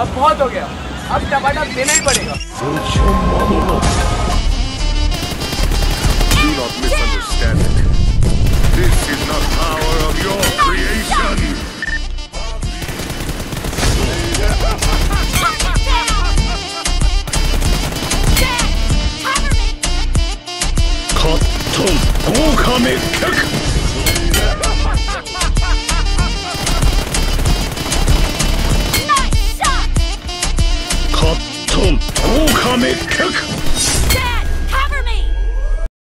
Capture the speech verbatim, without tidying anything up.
अब बहुत हो गया, अब टमाटर देना ही पड़ेगा। Do not misunderstand it. This is not power of your creation. Cotton, Bgmi kick. Cotton, Bgmi kick.